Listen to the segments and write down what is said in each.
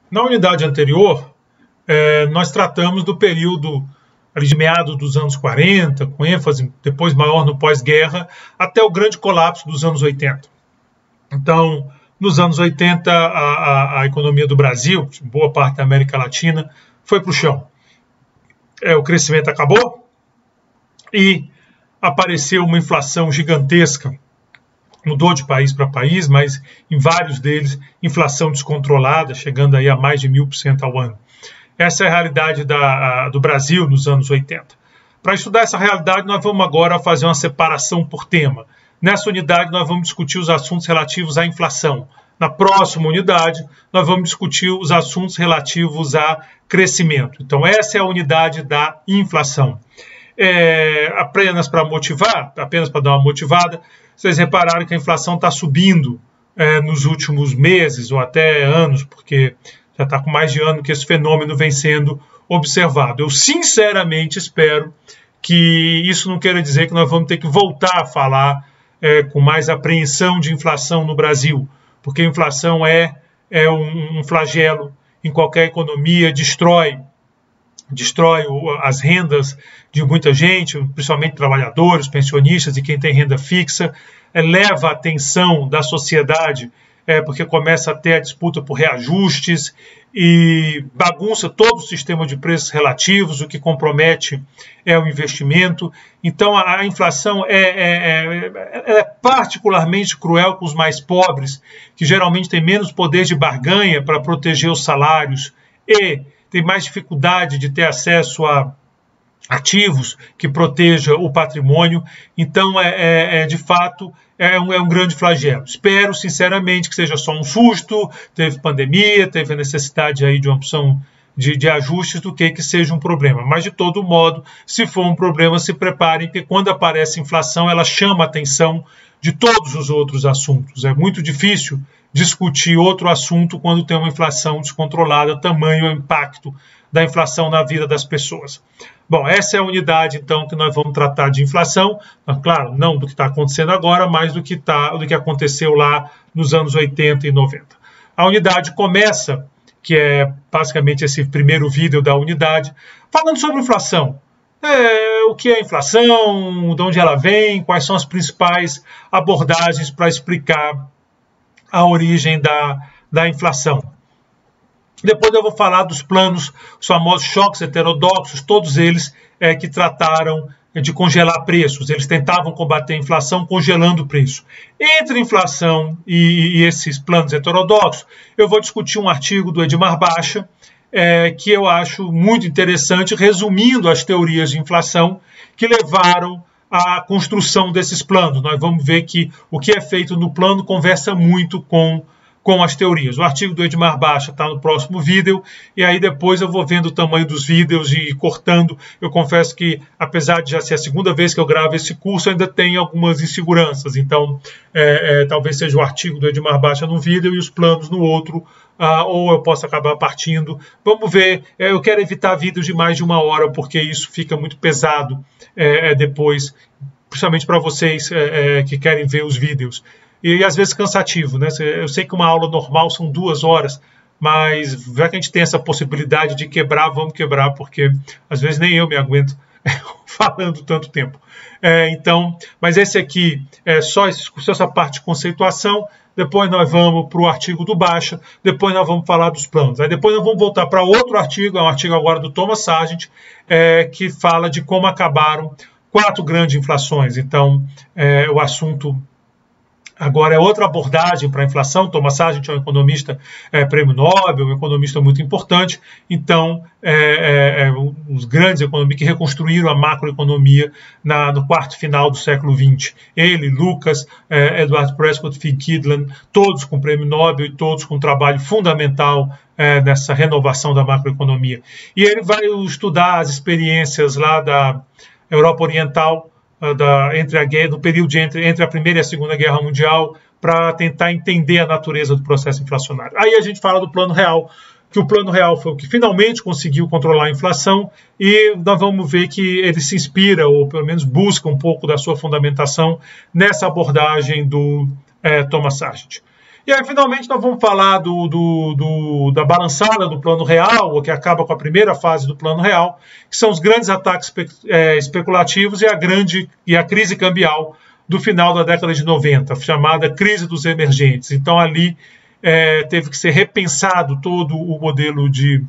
Na unidade anterior, nós tratamos do período ali de meados dos anos 40, com ênfase depois maior no pós-guerra, até o grande colapso dos anos 80. Então, nos anos 80, a economia do Brasil, boa parte da América Latina, foi para o chão. O crescimento acabou e apareceu uma inflação gigantesca. Mudou de país para país, mas em vários deles, inflação descontrolada, chegando aí a mais de 1000% ao ano. Essa é a realidade do Brasil nos anos 80. Para estudar essa realidade, nós vamos agora fazer uma separação por tema. Nessa unidade, nós vamos discutir os assuntos relativos à inflação. Na próxima unidade, nós vamos discutir os assuntos relativos a crescimento. Então, essa é a unidade da inflação. Apenas para motivar, apenas para dar uma motivada, vocês repararam que a inflação está subindo nos últimos meses ou até anos, porque já está com mais de ano que esse fenômeno vem sendo observado. Eu sinceramente espero que isso não queira dizer que nós vamos ter que voltar a falar com mais apreensão de inflação no Brasil, porque a inflação é um flagelo em qualquer economia, destrói as rendas de muita gente, principalmente trabalhadores, pensionistas e quem tem renda fixa, leva a atenção da sociedade, porque começa a ter a disputa por reajustes e bagunça todo o sistema de preços relativos, o que compromete o investimento. Então a inflação é particularmente cruel com os mais pobres, que geralmente têm menos poder de barganha para proteger os salários e tem mais dificuldade de ter acesso a ativos que proteja o patrimônio. Então, de fato, é um grande flagelo. Espero, sinceramente, que seja só um susto, teve pandemia, teve a necessidade aí de uma opção de ajustes do que seja um problema. Mas, de todo modo, se for um problema, se preparem, porque quando aparece inflação, ela chama a atenção de todos os outros assuntos. É muito difícil discutir outro assunto quando tem uma inflação descontrolada, tamanho o impacto da inflação na vida das pessoas. Bom, essa é a unidade, então, que nós vamos tratar de inflação. Claro, não do que está acontecendo agora, mas do que aconteceu lá nos anos 80 e 90. A unidade começa, que é basicamente esse primeiro vídeo da unidade, falando sobre inflação. O que é inflação, de onde ela vem, quais são as principais abordagens para explicar a origem da inflação. Depois eu vou falar dos planos, os famosos choques heterodoxos, todos eles que trataram de congelar preços. Eles tentavam combater a inflação congelando o preço. Entre inflação e esses planos heterodoxos, eu vou discutir um artigo do Edmar Baixa, que eu acho muito interessante, resumindo as teorias de inflação que levaram à construção desses planos. Nós vamos ver que o que é feito no plano conversa muito com as teorias. O artigo do Edmar Baixa está no próximo vídeo, e aí depois eu vou vendo o tamanho dos vídeos e cortando. Eu confesso que, apesar de já ser a segunda vez que eu gravo esse curso, ainda tem algumas inseguranças. Então, talvez seja o artigo do Edmar Baixa num vídeo e os planos no outro, ou eu posso acabar partindo. Vamos ver. Eu quero evitar vídeos de mais de 1 hora, porque isso fica muito pesado depois, principalmente para vocês que querem ver os vídeos. E às vezes cansativo, né? Eu sei que uma aula normal são 2 horas, mas já que a gente tem essa possibilidade de quebrar, vamos quebrar, porque às vezes nem eu me aguento falando tanto tempo. Mas esse aqui é só essa parte de conceituação. Depois nós vamos para o artigo do Baixa, depois nós vamos falar dos planos. Aí depois nós vamos voltar para outro artigo, é um artigo agora do Thomas Sargent, que fala de como acabaram 4 grandes inflações. Então, o assunto agora é outra abordagem para a inflação. Thomas Sargent é um economista prêmio Nobel, um economista muito importante. Então, os grandes economistas que reconstruíram a macroeconomia no quarto final do século XX. Ele, Lucas, Edward Prescott, Phil Kydland, todos com prêmio Nobel e todos com um trabalho fundamental nessa renovação da macroeconomia. E ele vai estudar as experiências lá da Europa Oriental, no período entre a Primeira e a Segunda Guerra Mundial, para tentar entender a natureza do processo inflacionário. Aí a gente fala do Plano Real, que o Plano Real foi o que finalmente conseguiu controlar a inflação, e nós vamos ver que ele se inspira, ou pelo menos busca um pouco da sua fundamentação, nessa abordagem do Thomas Sargent. E aí, finalmente, nós vamos falar da balançada do Plano Real, que acaba com a primeira fase do Plano Real, que são os grandes ataques especulativos e a crise cambial do final da década de 90, chamada crise dos emergentes. Então, ali teve que ser repensado todo o modelo de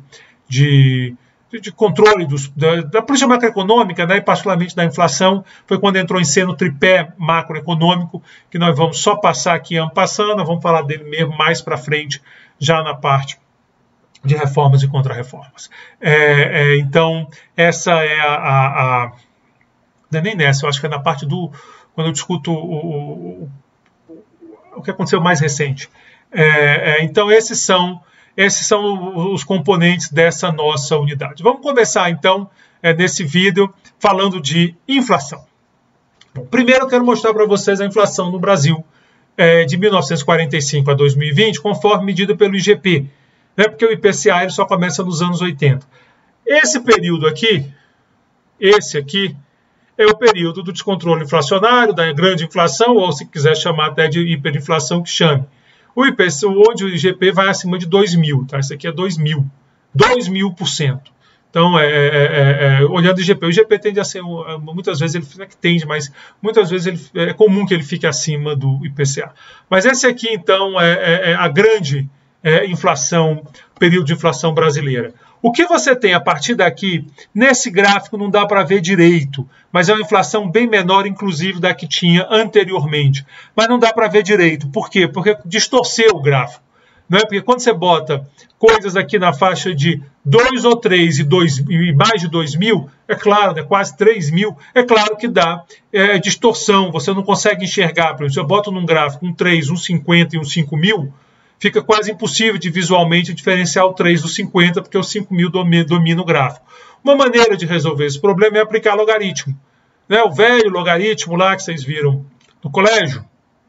controle da política macroeconômica, né, e particularmente da inflação. Foi quando entrou em cena o tripé macroeconômico, que nós vamos só passar aqui passando, vamos falar dele mesmo mais para frente, já na parte de reformas e contra-reformas. Então, essa é não é nem nessa, eu acho que é na parte quando eu discuto o que aconteceu mais recente. Então, esses são os componentes dessa nossa unidade. Vamos começar, então, nesse vídeo, falando de inflação. Bom, primeiro, eu quero mostrar para vocês a inflação no Brasil de 1945 a 2020, conforme medida pelo IGP, né, porque o IPCA ele só começa nos anos 80. Esse período aqui, esse aqui, é o período do descontrole inflacionário, da grande inflação, ou se quiser chamar até de hiperinflação, que chame. O IPCA, onde o IGP vai acima de 2.000, tá? Isso aqui é 2.000, 2.000%. Então, olhando o IGP tende a ser, muitas vezes ele tende, mas muitas vezes é comum que ele fique acima do IPCA. Mas esse aqui, então, é a grande inflação, período de inflação brasileira. O que você tem a partir daqui, nesse gráfico não dá para ver direito, mas é uma inflação bem menor, inclusive, da que tinha anteriormente. Mas não dá para ver direito. Por quê? Porque distorceu o gráfico. Não é? Porque quando você bota coisas aqui na faixa de 2 ou 3 e mais de 2.000, é claro, né, quase 3.000, é claro que dá distorção, você não consegue enxergar. Por exemplo, se eu boto num gráfico um 3, um 50 e um 5.000, fica quase impossível de visualmente diferenciar o 3 do 50, porque o 5.000 domina o gráfico. Uma maneira de resolver esse problema é aplicar logaritmo. Né? O velho logaritmo lá que vocês viram no colégio,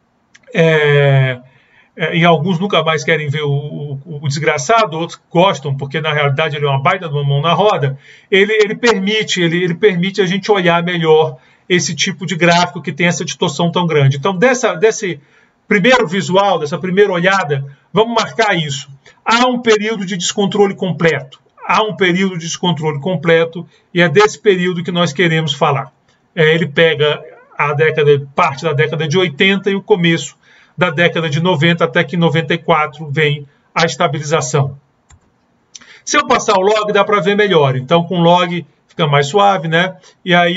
e alguns nunca mais querem ver o desgraçado, outros gostam, porque na realidade ele é uma baita de uma mão na roda, ele permite a gente olhar melhor esse tipo de gráfico que tem essa distorção tão grande. Então, desse primeiro visual, dessa primeira olhada, vamos marcar isso. Há um período de descontrole completo. Há um período de descontrole completo e é desse período que nós queremos falar. Ele pega parte da década de 80 e o começo da década de 90, até que em 94 vem a estabilização. Se eu passar o log, dá para ver melhor. Então, com log fica mais suave, né? E aí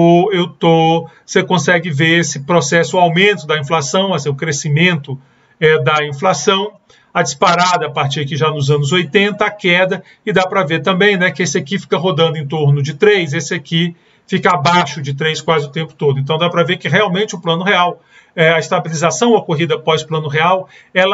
você consegue ver esse processo, o aumento da inflação, assim, o crescimento da inflação, a disparada a partir aqui já nos anos 80, a queda, e dá para ver também, né, que esse aqui fica rodando em torno de 3, esse aqui fica abaixo de 3 quase o tempo todo. Então dá para ver que realmente o Plano Real, a estabilização ocorrida após o Plano Real,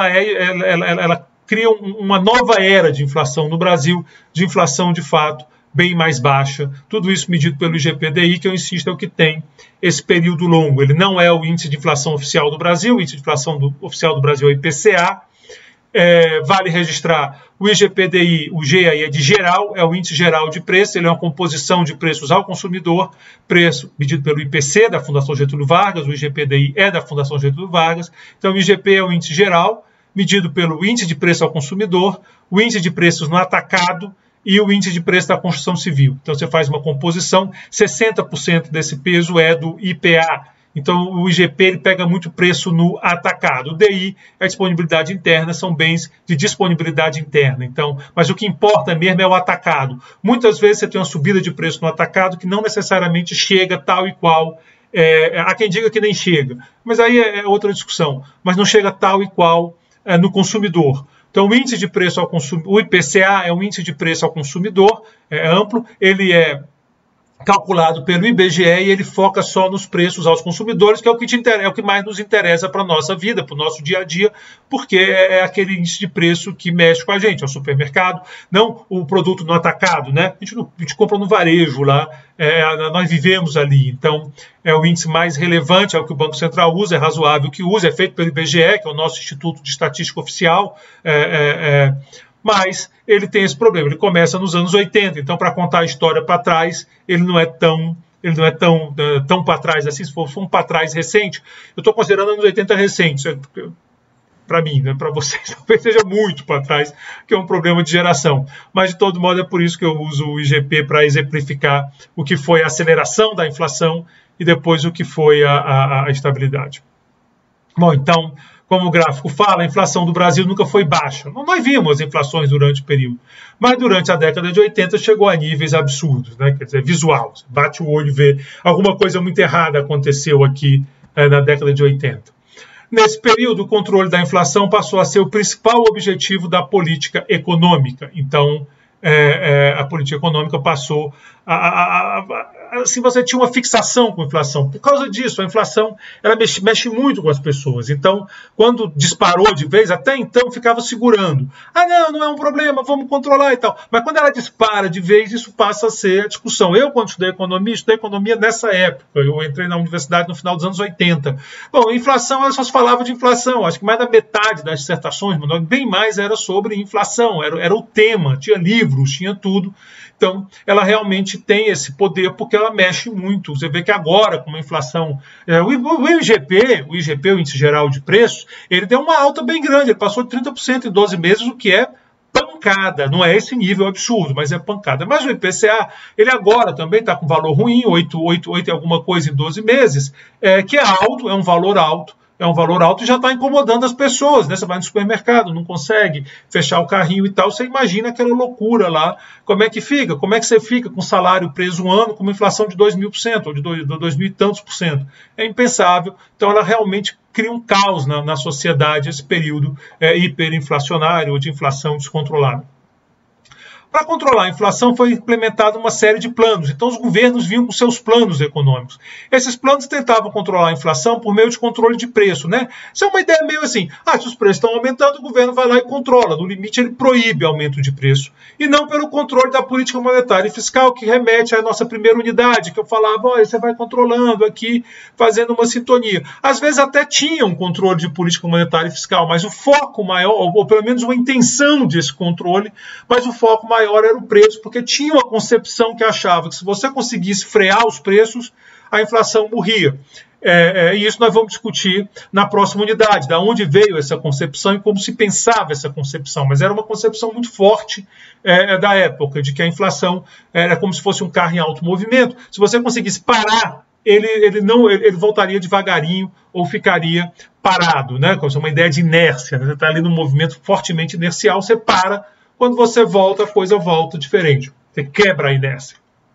ela cria uma nova era de inflação no Brasil, de inflação de fato bem mais baixa, tudo isso medido pelo IGPDI, que eu insisto é o que tem esse período longo. Ele não é o índice de inflação oficial do Brasil, o índice de inflação oficial do Brasil é o IPCA. Vale registrar o IGPDI, o G aí é de geral, é o índice geral de preço, ele é uma composição de preços ao consumidor, preço medido pelo IPC da Fundação Getúlio Vargas, o IGPDI é da Fundação Getúlio Vargas, então o IGP é o índice geral, medido pelo índice de preço ao consumidor, o índice de preços no atacado e o índice de preço da construção civil. Então você faz uma composição, 60% desse peso é do IPA. Então o IGP ele pega muito preço no atacado. O DI é a disponibilidade interna, são bens de disponibilidade interna. Então, mas o que importa mesmo é o atacado. Muitas vezes você tem uma subida de preço no atacado que não necessariamente chega tal e qual. Há quem diga que nem chega, mas aí é outra discussão. Mas não chega tal e qual no consumidor. Então, o índice de preço ao consumidor, o IPCA é um índice de preço ao consumidor, é amplo, ele é calculado pelo IBGE e ele foca só nos preços aos consumidores, que é o que mais nos interessa para a nossa vida, para o nosso dia a dia, porque é aquele índice de preço que mexe com a gente, é o supermercado, não o produto no atacado, né? A gente compra no varejo lá, nós vivemos ali, então é o índice mais relevante, é o que o Banco Central usa, é razoável que use, é feito pelo IBGE, que é o nosso Instituto de Estatística Oficial, mas ele tem esse problema, ele começa nos anos 80, então para contar a história para trás, ele não é tão para trás assim, se for um para trás recente, eu estou considerando anos 80 recentes, para mim, né? Para vocês talvez seja muito para trás, que é um problema de geração. Mas, de todo modo, é por isso que eu uso o IGP para exemplificar o que foi a aceleração da inflação e depois o que foi a estabilidade. Bom, então, como o gráfico fala, a inflação do Brasil nunca foi baixa. Nós vimos inflações durante o período, mas durante a década de 80 chegou a níveis absurdos, né? Quer dizer, visual. Você bate o olho e vê alguma coisa muito errada aconteceu aqui na década de 80. Nesse período, o controle da inflação passou a ser o principal objetivo da política econômica. Então, a política econômica passou assim, você tinha uma fixação com a inflação. Por causa disso, a inflação ela mexe muito com as pessoas. Então, quando disparou de vez, até então ficava segurando. Não é um problema, vamos controlar e tal. Mas quando ela dispara de vez, isso passa a ser a discussão. Eu, quando estudei economia nessa época. Eu entrei na universidade no final dos anos 80. Bom, inflação, ela só se falava de inflação. Acho que mais da metade das dissertações, bem mais, era sobre inflação. Era o tema, tinha livros, tinha tudo. Então, ela realmente tem esse poder porque ela mexe muito. Você vê que agora, com a inflação... O IGP, o Índice Geral de Preços, ele deu uma alta bem grande. Ele passou de 30% em 12 meses, o que é pancada. Não é esse nível absurdo, mas é pancada. Mas o IPCA, ele agora também está com valor ruim, 8 e alguma coisa em 12 meses, que é alto, é um valor alto. É um valor alto e já está incomodando as pessoas, né? Você vai no supermercado, não consegue fechar o carrinho e tal, você imagina aquela loucura lá. Como é que fica? Como é que você fica com salário preso um ano com uma inflação de 2.000%, ou de 2.000 e tantos por cento? É impensável. Então ela realmente cria um caos na sociedade, esse período hiperinflacionário ou de inflação descontrolada. Para controlar a inflação foi implementada uma série de planos. Então os governos vinham com seus planos econômicos. Esses planos tentavam controlar a inflação por meio de controle de preço, né? Isso é uma ideia meio assim, se os preços estão aumentando, o governo vai lá e controla. No limite ele proíbe aumento de preço. E não pelo controle da política monetária e fiscal, que remete à nossa primeira unidade, que eu falava, olha, você vai controlando aqui, fazendo uma sintonia. Às vezes até tinha um controle de política monetária e fiscal, mas o foco maior, ou pelo menos uma intenção desse controle, mas o foco maior era o preço, porque tinha uma concepção que achava que se você conseguisse frear os preços, a inflação morria. E isso nós vamos discutir na próxima unidade, da onde veio essa concepção e como se pensava essa concepção. Mas era uma concepção muito forte da época, de que a inflação era como se fosse um carro em alto movimento. Se você conseguisse parar, ele voltaria devagarinho ou ficaria parado, né? Como se uma ideia de inércia, né? Você está ali num movimento fortemente inercial, você para. Quando você volta, a coisa volta diferente. Você quebra a inércia.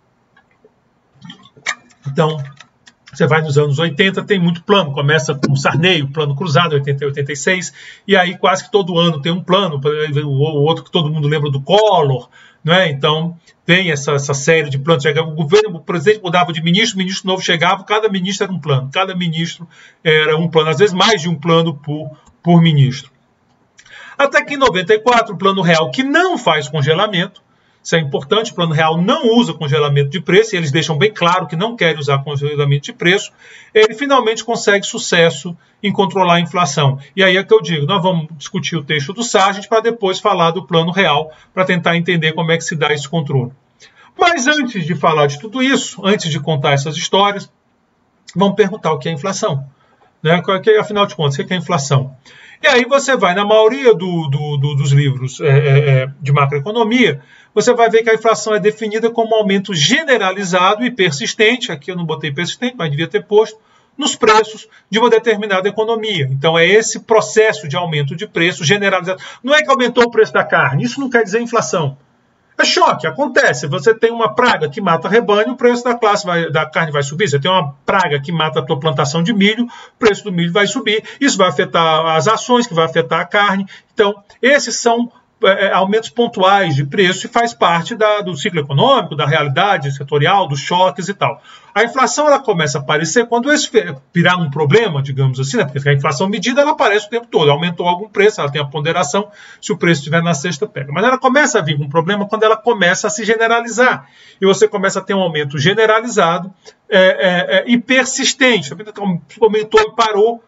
Então, você vai nos anos 80, tem muito plano. Começa com o Sarney, o plano cruzado, 80 e 86. E aí quase que todo ano tem um plano. O outro que todo mundo lembra do Collor. Né? Então, tem essa série de planos. O presidente mudava de ministro, o ministro novo chegava, cada ministro era um plano. Cada ministro era um plano. Às vezes mais de um plano por ministro. Até que em 94, o Plano Real, que não faz congelamento, isso é importante, o Plano Real não usa congelamento de preço, e eles deixam bem claro que não querem usar congelamento de preço, ele finalmente consegue sucesso em controlar a inflação. E aí é que eu digo, nós vamos discutir o texto do Sargent para depois falar do Plano Real, para tentar entender como é que se dá esse controle. Mas antes de falar de tudo isso, antes de contar essas histórias, vamos perguntar o que é inflação. Né? Afinal de contas, o que é inflação? E aí você vai, na maioria dos livros de macroeconomia, você vai ver que a inflação é definida como um aumento generalizado e persistente, aqui eu não botei persistente, mas devia ter posto, nos preços de uma determinada economia. Então é esse processo de aumento de preço generalizado. Não é que aumentou o preço da carne, isso não quer dizer inflação. É choque, acontece. Você tem uma praga que mata rebanho, o preço da carne vai subir. Você tem uma praga que mata a tua plantação de milho, o preço do milho vai subir. Isso vai afetar as ações, que vai afetar a carne. Então, esses são aumentos pontuais de preço e faz parte do ciclo econômico, da realidade setorial, dos choques e tal. A inflação ela começa a aparecer quando esse virar um problema, digamos assim, né? Porque a inflação medida ela aparece o tempo todo. Aumentou algum preço, ela tem a ponderação, se o preço estiver na cesta, pega. Mas ela começa a vir um problema quando ela começa a se generalizar. E você começa a ter um aumento generalizado e persistente. Aumentou e parou,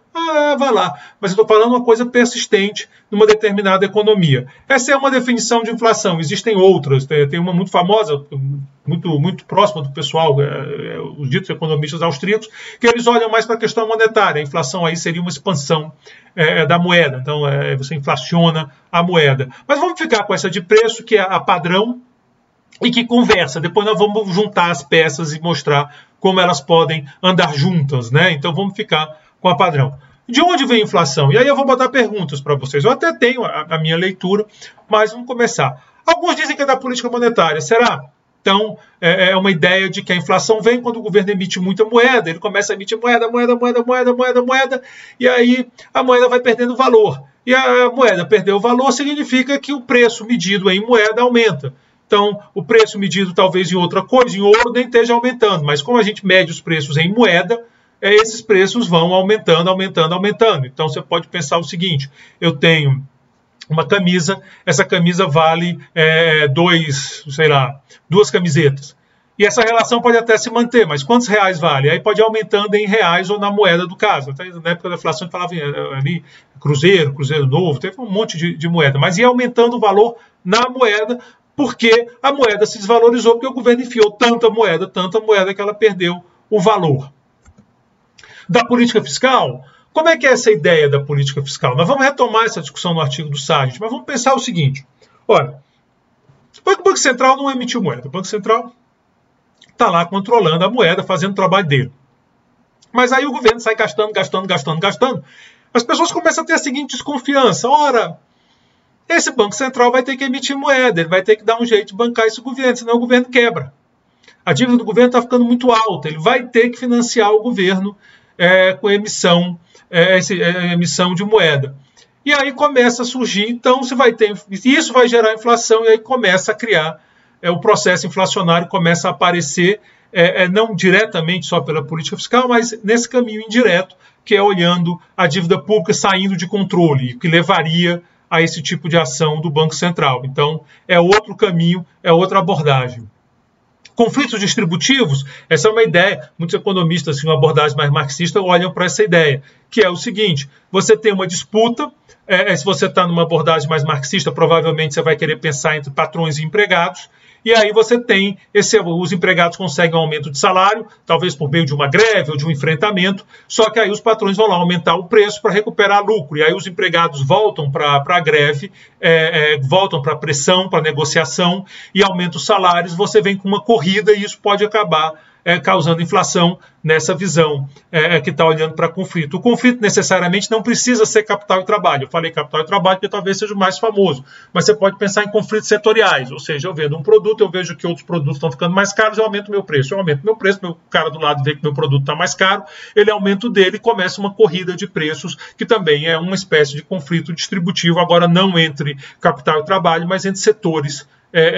Vai lá. Mas eu estou falando uma coisa persistente numa determinada economia. Essa é uma definição de inflação. Existem outras. Tem uma muito famosa, muito próxima do pessoal, os ditos economistas austríacos, que eles olham mais para a questão monetária. A inflação aí seria uma expansão da moeda. Então, você inflaciona a moeda. Mas vamos ficar com essa de preço, que é a padrão, e que conversa. Depois nós vamos juntar as peças e mostrar como elas podem andar juntas, né? Então vamos ficar com a padrão. De onde vem a inflação? E aí eu vou botar perguntas para vocês. Eu até tenho a minha leitura, mas vamos começar. Alguns dizem que é da política monetária. Será? Então, é uma ideia de que a inflação vem quando o governo emite muita moeda. Ele começa a emitir moeda, e aí a moeda vai perdendo valor. E a moeda perdeu valor significa que o preço medido em moeda aumenta. Então, o preço medido talvez em outra coisa, em ouro, nem esteja aumentando. Mas como a gente mede os preços em moeda, esses preços vão aumentando. Então, você pode pensar o seguinte, eu tenho uma camisa, essa camisa vale duas camisetas. E essa relação pode até se manter, mas quantos reais vale? Aí pode ir aumentando em reais ou na moeda do caso. Até na época da inflação, a gente falava ali Cruzeiro novo, teve um monte de moeda. Mas ia aumentando o valor na moeda, porque a moeda se desvalorizou, porque o governo enfiou tanta moeda que ela perdeu o valor. Da política fiscal, como é que é essa ideia da política fiscal? Nós vamos retomar essa discussão no artigo do Sargent, mas vamos pensar o seguinte. Olha, o Banco Central não emitiu moeda. O Banco Central está lá controlando a moeda, fazendo o trabalho dele. Mas aí o governo sai gastando. As pessoas começam a ter a seguinte desconfiança. Ora, esse Banco Central vai ter que emitir moeda, ele vai ter que dar um jeito de bancar esse governo, senão o governo quebra. A dívida do governo está ficando muito alta, ele vai ter que financiar o governo com emissão de moeda. E aí começa a surgir, então isso vai gerar inflação e aí começa a criar o processo inflacionário, começa a aparecer, não diretamente só pela política fiscal, mas nesse caminho indireto, que é olhando a dívida pública saindo de controle, que levaria a esse tipo de ação do Banco Central. Então, é outro caminho, é outra abordagem. Conflitos distributivos, essa é uma ideia, muitos economistas, assim, uma abordagem mais marxista, olham para essa ideia, que é o seguinte, você tem uma disputa, se você está numa abordagem mais marxista, provavelmente você vai querer pensar entre patrões e empregados, e aí você tem, os empregados conseguem um aumento de salário, talvez por meio de uma greve ou de um enfrentamento, só que aí os patrões vão lá aumentar o preço para recuperar lucro, e aí os empregados voltam para a greve, voltam para a pressão, para a negociação, e aumentam os salários, você vem com uma corrida e isso pode acabar causando inflação nessa visão que está olhando para conflito. O conflito necessariamente não precisa ser capital e trabalho. Eu falei capital e trabalho porque talvez seja o mais famoso, mas você pode pensar em conflitos setoriais, ou seja, eu vendo um produto, eu vejo que outros produtos estão ficando mais caros, eu aumento meu preço. Eu aumento meu preço, meu cara do lado vê que meu produto está mais caro, ele aumenta o dele e começa uma corrida de preços, que também é uma espécie de conflito distributivo, agora não entre capital e trabalho, mas entre setores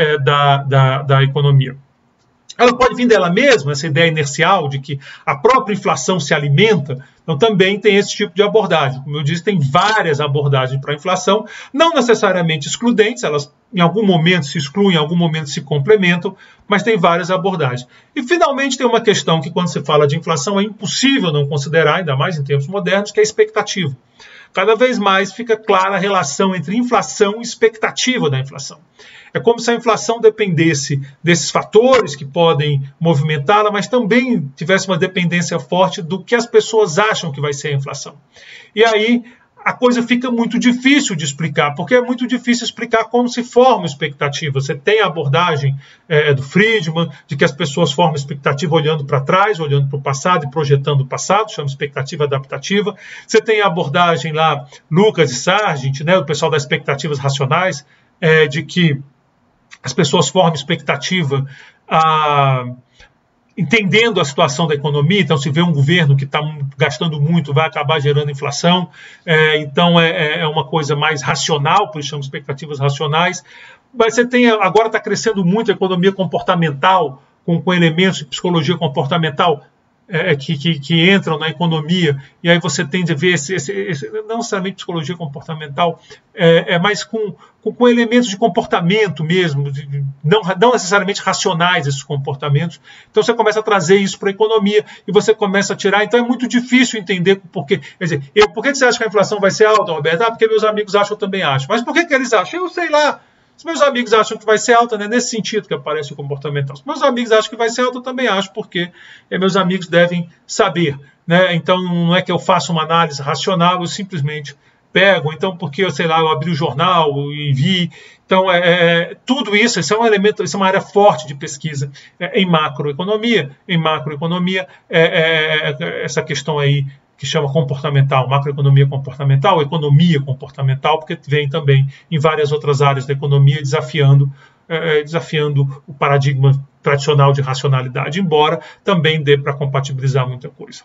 da economia. Ela pode vir dela mesma, essa ideia inercial de que a própria inflação se alimenta, então também tem esse tipo de abordagem. Como eu disse, tem várias abordagens para a inflação, não necessariamente excludentes, elas em algum momento se excluem, em algum momento se complementam, mas tem várias abordagens. E finalmente tem uma questão que quando se fala de inflação é impossível não considerar, ainda mais em tempos modernos, que é a expectativa. Cada vez mais fica clara a relação entre inflação e expectativa da inflação. É como se a inflação dependesse desses fatores que podem movimentá-la, mas também tivesse uma dependência forte do que as pessoas acham que vai ser a inflação. E aí a coisa fica muito difícil de explicar, porque é muito difícil explicar como se forma expectativa. Você tem a abordagem do Friedman, de que as pessoas formam expectativa olhando para trás, olhando para o passado e projetando o passado, chama expectativa adaptativa. Você tem a abordagem lá, Lucas e Sargent, né, o pessoal das expectativas racionais, de que as pessoas formam expectativa entendendo a situação da economia, então se vê um governo que está gastando muito, vai acabar gerando inflação, então é uma coisa mais racional, por isso chamamos expectativas racionais. Mas você tem, agora está crescendo muito a economia comportamental, com elementos de psicologia comportamental, que entram na economia, e aí você tende a ver não necessariamente psicologia comportamental, mas com elementos de comportamento mesmo, não necessariamente racionais esses comportamentos. Então você começa a trazer isso para a economia e você começa a tirar. Então é muito difícil entender por quê. Quer dizer, por que você acha que a inflação vai ser alta, Roberto? Porque meus amigos acham, eu também acho. Mas por que eles acham? Eu sei lá. Se meus amigos acham que vai ser alta, né, nesse sentido que aparece o comportamental. Se meus amigos acham que vai ser alta, eu também acho, porque meus amigos devem saber. Né? Então, não é que eu faça uma análise racional, eu simplesmente pego. Então, porque, eu sei lá, eu abri o jornal e vi. Então, tudo isso é um elemento, isso é uma área forte de pesquisa em macroeconomia. Em macroeconomia, essa questão aí que chama comportamental, macroeconomia comportamental, economia comportamental, porque vem também em várias outras áreas da economia desafiando o paradigma tradicional de racionalidade, embora também dê para compatibilizar muita coisa.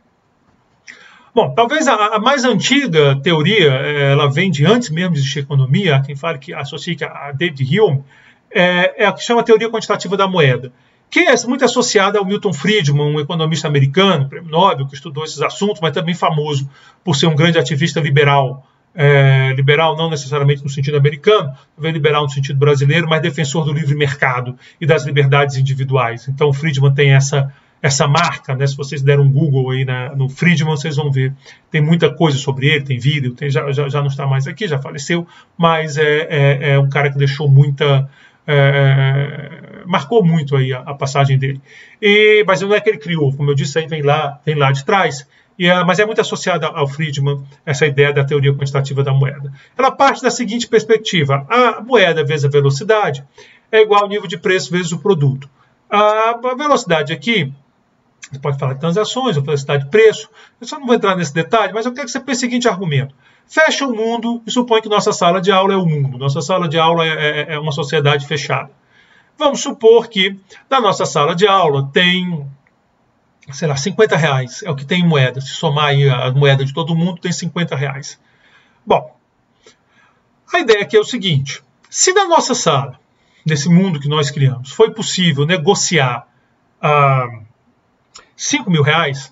Bom, talvez a mais antiga teoria, ela vem de antes mesmo de existir economia, quem fala que associa a David Hume, é a que chama a teoria quantitativa da moeda, que é muito associada ao Milton Friedman, um economista americano, prêmio Nobel, que estudou esses assuntos, mas também famoso por ser um grande ativista liberal. Liberal não necessariamente no sentido americano, talvez liberal no sentido brasileiro, mas defensor do livre mercado e das liberdades individuais. Então o Friedman tem essa marca, né? Se vocês deram um Google aí no Friedman, vocês vão ver. Tem muita coisa sobre ele, tem vídeo, já não está mais aqui, já faleceu, mas é um cara que deixou muita... marcou muito aí a passagem dele. Mas não é que ele criou, como eu disse, aí vem lá de trás, mas é muito associada ao Friedman, essa ideia da teoria quantitativa da moeda. Ela parte da seguinte perspectiva: a moeda vezes a velocidade é igual ao nível de preço vezes o produto. A velocidade aqui, você pode falar de transações, a velocidade de preço, eu só não vou entrar nesse detalhe, mas eu quero que você pense o seguinte argumento. Fecha o mundo e supõe que nossa sala de aula é o mundo. Nossa sala de aula é uma sociedade fechada. Vamos supor que na nossa sala de aula tem, sei lá, R$50. É o que tem em moeda. Se somar aí a moeda de todo mundo, tem R$50. Bom, a ideia aqui é o seguinte. Se na nossa sala, nesse mundo que nós criamos, foi possível negociar R$5.000,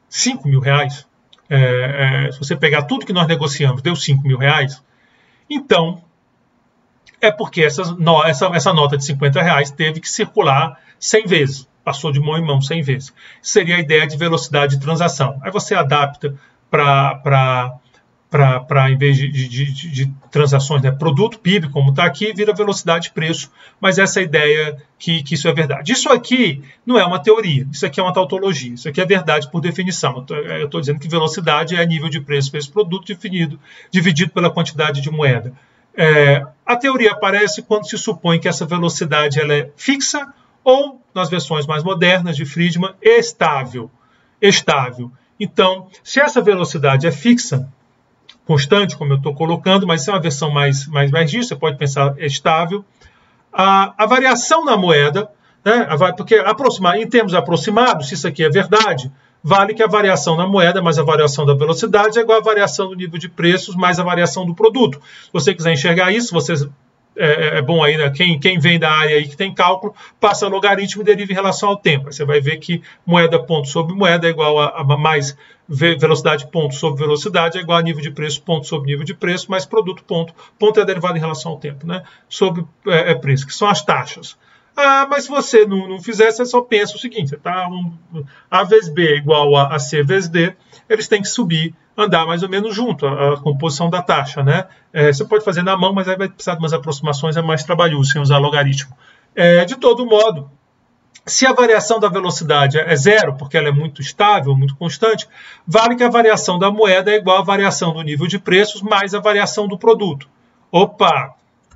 se você pegar tudo que nós negociamos, deu R$5.000, então é porque essa nota de R$50 teve que circular 100 vezes, passou de mão em mão 100 vezes. Seria a ideia de velocidade de transação. Aí você adapta para em vez de transações, né, produto, PIB, como está aqui, vira velocidade de preço, mas essa ideia que isso é verdade. Isso aqui não é uma teoria, isso aqui é uma tautologia, isso aqui é verdade por definição. Eu estou dizendo que velocidade é nível de preço vezes produto dividido pela quantidade de moeda. A teoria aparece quando se supõe que essa velocidade ela é fixa ou, nas versões mais modernas de Friedman, estável. Então, se essa velocidade é fixa, constante, como eu estou colocando, mas isso é uma versão mais disso, você pode pensar estável. A variação na moeda, né, porque em termos aproximados, se isso aqui é verdade, vale que a variação na moeda mais a variação da velocidade é igual à variação do nível de preços mais a variação do produto. Se você quiser enxergar isso, é bom aí, né? Quem vem da área aí que tem cálculo, passa logaritmo e deriva em relação ao tempo. Aí você vai ver que moeda ponto sobre moeda é igual a mais velocidade ponto sobre velocidade é igual a nível de preço ponto sobre nível de preço, mais produto ponto é derivado em relação ao tempo, né? Sobre preço, que são as taxas. Mas se você não fizer, você só pensa o seguinte, tá? A vezes B é igual a C vezes D, eles têm que subir, andar mais ou menos junto, a composição da taxa, né? Você pode fazer na mão, mas aí vai precisar de umas aproximações, é mais trabalhoso, sem usar logaritmo. De todo modo, se a variação da velocidade é zero, porque ela é muito estável, muito constante, vale que a variação da moeda é igual à variação do nível de preços mais a variação do produto. Opa!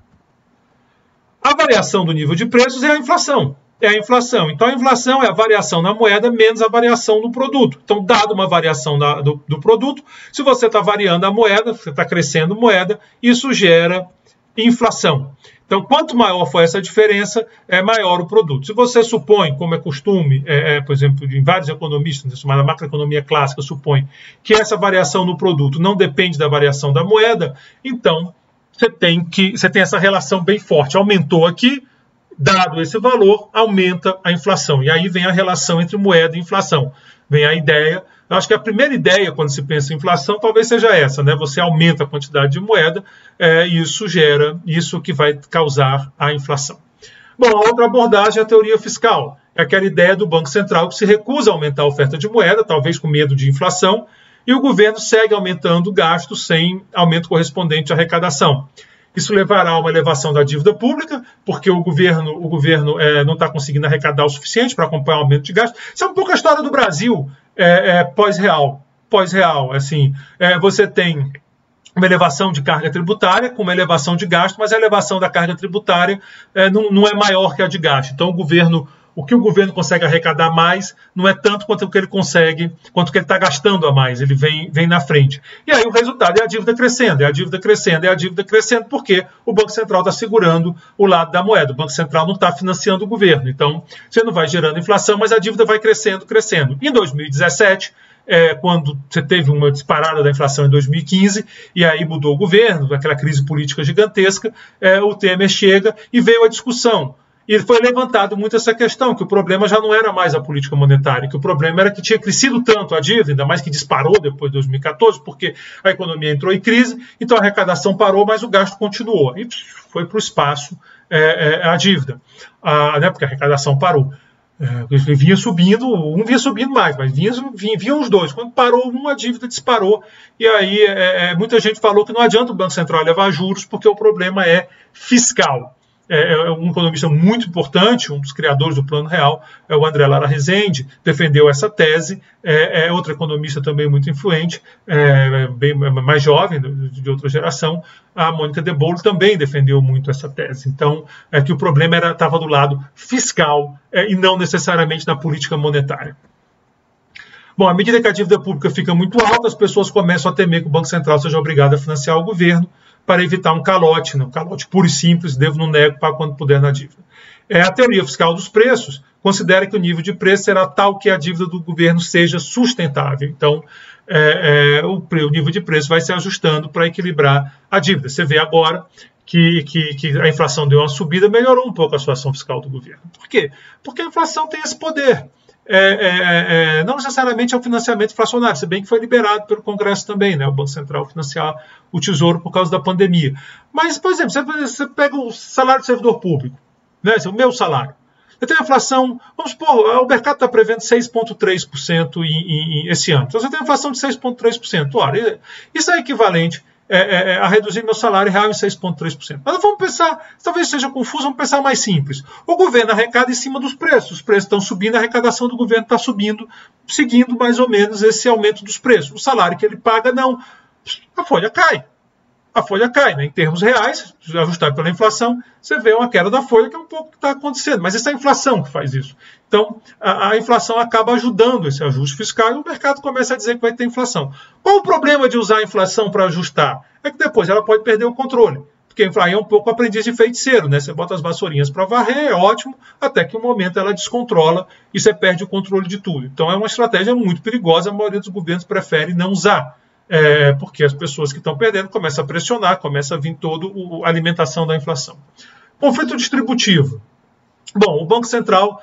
A variação do nível de preços é a inflação. Então, a inflação é a variação na moeda menos a variação do produto. Então, dado uma variação do produto, se você está variando a moeda, você está crescendo moeda, isso gera inflação. Então, quanto maior for essa diferença, maior o produto. Se você supõe, como é costume, por exemplo, em vários economistas, chamada macroeconomia clássica, supõe que essa variação no produto não depende da variação da moeda, então você tem essa relação bem forte. Aumentou aqui, dado esse valor, aumenta a inflação. E aí vem a relação entre moeda e inflação. Vem a ideia, eu acho que a primeira ideia quando se pensa em inflação talvez seja essa, né? Você aumenta a quantidade de moeda e isso que vai causar a inflação. Bom, a outra abordagem é a teoria fiscal. É aquela ideia do Banco Central que se recusa a aumentar a oferta de moeda, talvez com medo de inflação, e o governo segue aumentando o gasto sem aumento correspondente à arrecadação. Isso levará a uma elevação da dívida pública, porque o governo não está conseguindo arrecadar o suficiente para acompanhar o aumento de gasto. Isso é um pouco a história do Brasil pós-real. Assim, você tem uma elevação de carga tributária com uma elevação de gasto, mas a elevação da carga tributária não é maior que a de gasto. Então, o que o governo consegue arrecadar mais não é tanto quanto o que ele consegue, quanto o que ele está gastando a mais, ele vem na frente. E aí o resultado é a dívida crescendo, porque o Banco Central está segurando o lado da moeda. O Banco Central não está financiando o governo. Então, você não vai gerando inflação, mas a dívida vai crescendo. Em 2017, quando você teve uma disparada da inflação em 2015, e aí mudou o governo, aquela crise política gigantesca, o Temer chega e veio a discussão. E foi levantado muito essa questão, que o problema já não era mais a política monetária, que o problema era que tinha crescido tanto a dívida, ainda mais que disparou depois de 2014, porque a economia entrou em crise, então a arrecadação parou, mas o gasto continuou. E foi para o espaço a dívida, porque a arrecadação parou. Vinha subindo, um vinha subindo mais, mas vinham os dois. Quando parou um, a dívida disparou. E aí muita gente falou que não adianta o Banco Central levar juros, porque o problema é fiscal. Um economista muito importante, um dos criadores do Plano Real, o André Lara Rezende, defendeu essa tese. Outro economista também muito influente, bem mais jovem, de outra geração, a Mônica de Bolle, também defendeu muito essa tese. Então, que o problema estava do lado fiscal e não necessariamente na política monetária. Bom, à medida que a dívida pública fica muito alta, as pessoas começam a temer que o Banco Central seja obrigado a financiar o governo para evitar um calote puro e simples, devo não nego, para quando puder na dívida. A teoria fiscal dos preços considera que o nível de preço será tal que a dívida do governo seja sustentável. Então, o nível de preço vai se ajustando para equilibrar a dívida. Você vê agora que a inflação deu uma subida, melhorou um pouco a situação fiscal do governo. Por quê? Porque a inflação tem esse poder. Não necessariamente é o financiamento inflacionário, se bem que foi liberado pelo Congresso também, né, o Banco Central financiar o Tesouro por causa da pandemia. Mas, por exemplo, você pega o salário do servidor público, né, o meu salário. Você tem a inflação, vamos supor, o mercado está prevendo 6,3% esse ano. Então você tem a inflação de 6,3%. Ora, isso é equivalente a reduzir meu salário real em 6,3%. Mas vamos pensar, talvez seja confuso, vamos pensar mais simples. O governo arrecada em cima dos preços. Os preços estão subindo, a arrecadação do governo está subindo, seguindo mais ou menos esse aumento dos preços. O salário que ele paga, não. A folha cai. A folha cai, né? Em termos reais, ajustado pela inflação, você vê uma queda da folha, que é um pouco o que está acontecendo. Mas essa é a inflação que faz isso. Então, a inflação acaba ajudando esse ajuste fiscal e o mercado começa a dizer que vai ter inflação. Qual o problema de usar a inflação para ajustar? É que depois ela pode perder o controle. Porque aí é um pouco aprendiz de feiticeiro, né? Você bota as vassourinhas para varrer, é ótimo, até que um momento ela descontrola e você perde o controle de tudo. Então, é uma estratégia muito perigosa, a maioria dos governos prefere não usar. Porque as pessoas que estão perdendo começam a pressionar, começa a vir toda a alimentação da inflação. Conflito distributivo. Bom, o Banco Central...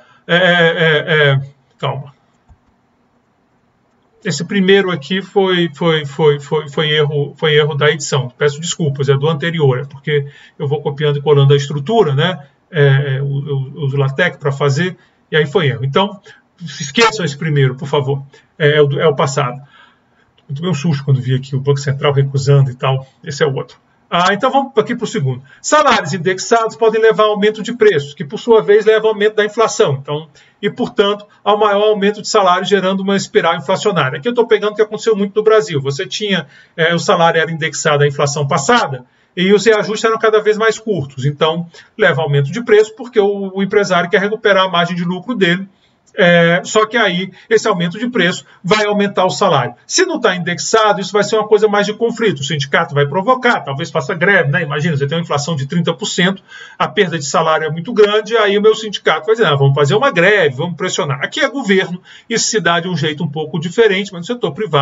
calma. Esse primeiro aqui foi erro da edição. Peço desculpas, é do anterior, porque eu vou copiando e colando a estrutura, né? Eu uso LaTeX para fazer, e aí foi erro. Então, esqueçam esse primeiro, por favor. É o passado. Eu tomei um susto quando vi aqui o Banco Central recusando e tal. Esse é o outro. Então vamos aqui para o segundo. Salários indexados podem levar a aumento de preços, que por sua vez leva ao aumento da inflação. Então, e, portanto, ao maior aumento de salário, gerando uma espiral inflacionária. Aqui eu estou pegando o que aconteceu muito no Brasil. Você tinha, o salário era indexado à inflação passada, e os reajustes eram cada vez mais curtos. Então, leva ao aumento de preço, porque o empresário quer recuperar a margem de lucro dele. Só que aí esse aumento de preço vai aumentar o salário. Se não está indexado, isso vai ser uma coisa mais de conflito. O sindicato vai provocar, talvez faça greve, né? Imagina, você tem uma inflação de 30%, a perda de salário é muito grande, aí o meu sindicato vai dizer, vamos fazer uma greve, vamos pressionar. Aqui é governo, isso se dá de um jeito um pouco diferente, mas no setor privado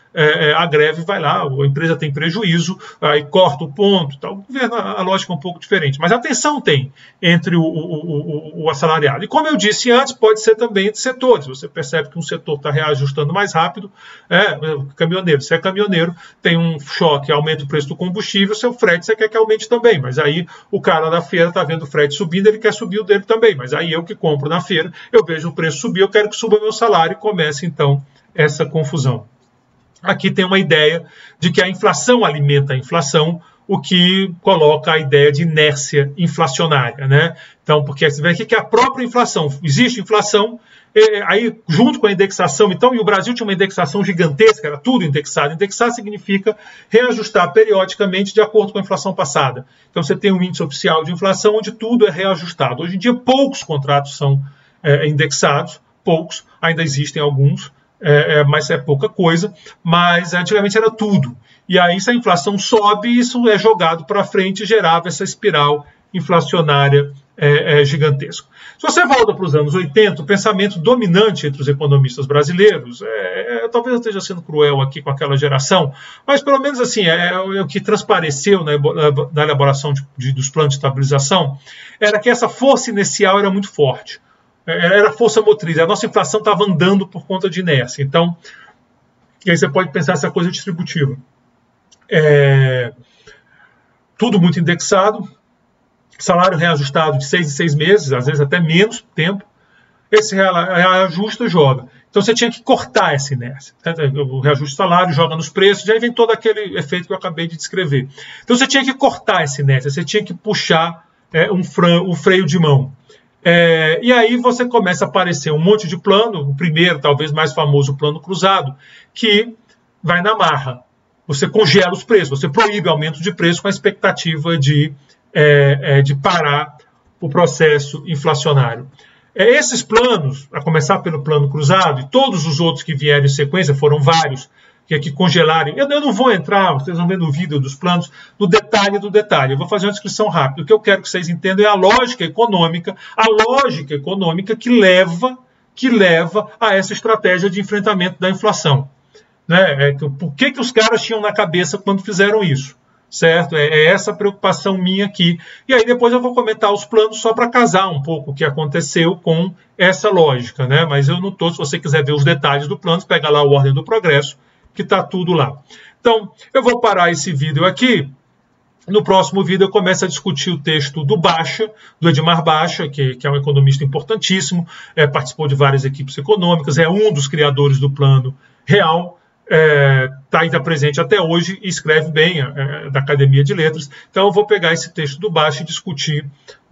a greve vai lá, a empresa tem prejuízo, aí corta o ponto, tal. O governo, a lógica é um pouco diferente, mas a tensão tem entre o assalariado. E como eu disse antes, pode ser também entre setores. Você percebe que um setor está reajustando mais rápido, caminhoneiro, você é caminhoneiro, tem um choque, aumenta o preço do combustível, seu frete você quer que aumente também, mas aí o cara da feira está vendo o frete subindo, ele quer subir o dele também, mas aí eu que compro na feira, eu vejo o preço subir, eu quero que suba meu salário e comece então essa confusão. Aqui tem uma ideia de que a inflação alimenta a inflação, o que coloca a ideia de inércia inflacionária, né? Então, porque você vê aqui que a própria inflação, existe inflação, aí junto com a indexação, então, e o Brasil tinha uma indexação gigantesca, era tudo indexado. Indexar significa reajustar periodicamente de acordo com a inflação passada. Então, você tem um índice oficial de inflação onde tudo é reajustado. Hoje em dia, poucos contratos são indexados, poucos, ainda existem alguns, mas é pouca coisa, mas antigamente era tudo. E aí, se a inflação sobe, isso é jogado para frente e gerava essa espiral inflacionária gigantesca. Se você volta para os anos 80, o pensamento dominante entre os economistas brasileiros, talvez eu esteja sendo cruel aqui com aquela geração, mas pelo menos assim, o que transpareceu na elaboração dos planos de estabilização, era que essa força inicial era muito forte. Era força motriz, a nossa inflação estava andando por conta de inércia. Então, e aí você pode pensar essa coisa distributiva. Tudo muito indexado, salário reajustado de 6 em 6 meses, às vezes até menos tempo, esse reajusta e joga. Então você tinha que cortar essa inércia. O reajuste do salário joga nos preços, já vem todo aquele efeito que eu acabei de descrever. Então você tinha que cortar essa inércia, você tinha que puxar um freio de mão. E aí você começa a aparecer um monte de plano, o primeiro, talvez mais famoso, o plano cruzado, que vai na marra. Você congela os preços, você proíbe aumento de preço com a expectativa de parar o processo inflacionário. Esses planos, a começar pelo plano cruzado, e todos os outros que vieram em sequência, foram vários, que congelaram. Eu não vou entrar, vocês vão ver no vídeo dos planos, no detalhe do detalhe. Eu vou fazer uma descrição rápida. O que eu quero que vocês entendam é a lógica econômica que leva a essa estratégia de enfrentamento da inflação. Né? Por que os caras tinham na cabeça quando fizeram isso? Certo? É essa preocupação minha aqui. E aí depois eu vou comentar os planos só para casar um pouco o que aconteceu com essa lógica. Né? Mas eu não estou, se você quiser ver os detalhes do plano, pega lá a ordem do progresso, que está tudo lá. Então, eu vou parar esse vídeo aqui. No próximo vídeo eu começo a discutir o texto do Baixa, do Edmar Baixa, que é um economista importantíssimo, participou de várias equipes econômicas, é um dos criadores do Plano Real, está ainda presente até hoje e escreve bem da Academia de Letras. Então eu vou pegar esse texto do Baixa e discutir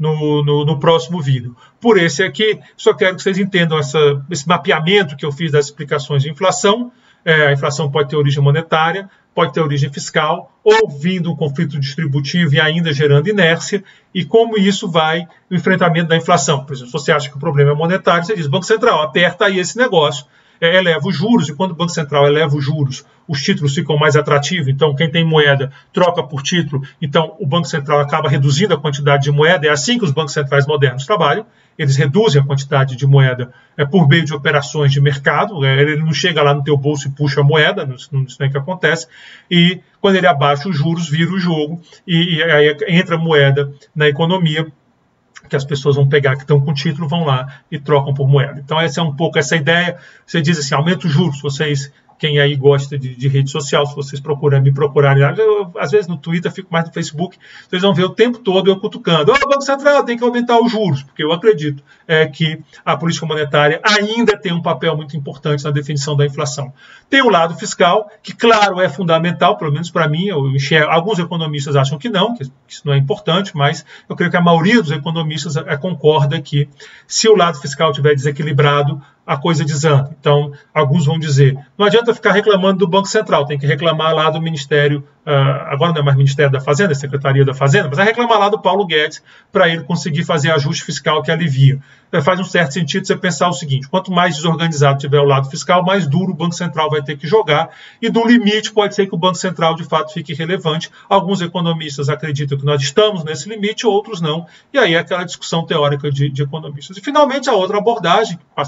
no próximo vídeo. Por esse aqui, só quero que vocês entendam esse mapeamento que eu fiz das explicações de inflação. A inflação pode ter origem monetária, pode ter origem fiscal, ou vindo um conflito distributivo e ainda gerando inércia, e como isso vai no enfrentamento da inflação. Por exemplo, se você acha que o problema é monetário, você diz, Banco Central, aperta aí esse negócio, eleva os juros, e quando o Banco Central eleva os juros, os títulos ficam mais atrativos, então quem tem moeda troca por título, então o Banco Central acaba reduzindo a quantidade de moeda, é assim que os bancos centrais modernos trabalham, eles reduzem a quantidade de moeda por meio de operações de mercado, ele não chega lá no teu bolso e puxa a moeda, isso não é que acontece, e quando ele abaixa os juros, vira o jogo, e aí entra moeda na economia, que as pessoas vão pegar, que estão com título, vão lá e trocam por moeda. Então essa é um pouco essa ideia, você diz assim, aumenta os juros, vocês... Quem aí gosta de rede social, se vocês me procurarem, às vezes no Twitter, fico mais no Facebook, vocês vão ver o tempo todo eu cutucando. O Banco Central tem que aumentar os juros, porque eu acredito que a política monetária ainda tem um papel muito importante na definição da inflação. Tem o lado fiscal, que claro é fundamental, pelo menos para mim, alguns economistas acham que isso não é importante, mas eu creio que a maioria dos economistas concorda que se o lado fiscal estiver desequilibrado, a coisa desanda. Então, alguns vão dizer, não adianta ficar reclamando do Banco Central, tem que reclamar lá do Ministério, agora não é mais Ministério da Fazenda, é Secretaria da Fazenda, mas é reclamar lá do Paulo Guedes para ele conseguir fazer ajuste fiscal que alivia. Faz um certo sentido você pensar o seguinte, quanto mais desorganizado tiver o lado fiscal, mais duro o Banco Central vai ter que jogar, e do limite pode ser que o Banco Central de fato fique relevante. Alguns economistas acreditam que nós estamos nesse limite, outros não, e aí é aquela discussão teórica de economistas. E finalmente a outra abordagem, que passa por conflito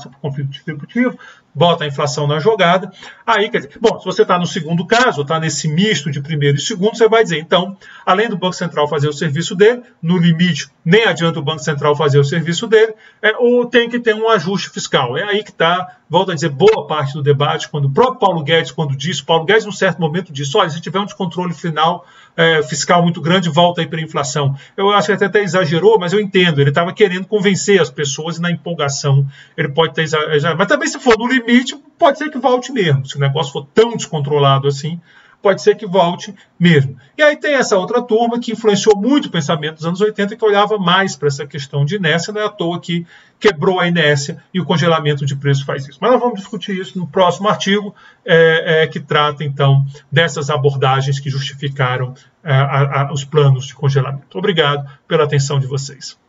distributivo, bota a inflação na jogada. Aí, quer dizer, bom, se você está no segundo caso, está nesse misto de primeiro e segundo, você vai dizer, então, além do Banco Central fazer o serviço dele, no limite, nem adianta o Banco Central fazer o serviço dele, ou tem que ter um ajuste fiscal. É aí que está, volto a dizer, boa parte do debate, quando o próprio Paulo Guedes, Paulo Guedes, num certo momento, disse, olha, se tiver um descontrole fiscal muito grande, volta a hiperinflação. Eu acho que até exagerou, mas eu entendo, ele estava querendo convencer as pessoas e na empolgação ele pode ter exagerado. Mas também, se for no limite, pode ser que volte mesmo. Se o negócio for tão descontrolado assim, pode ser que volte mesmo. E aí tem essa outra turma que influenciou muito o pensamento dos anos 80, que olhava mais para essa questão de inércia, não é à toa que quebrou a inércia e o congelamento de preço faz isso. Mas nós vamos discutir isso no próximo artigo, que trata, então, dessas abordagens que justificaram os planos de congelamento. Obrigado pela atenção de vocês.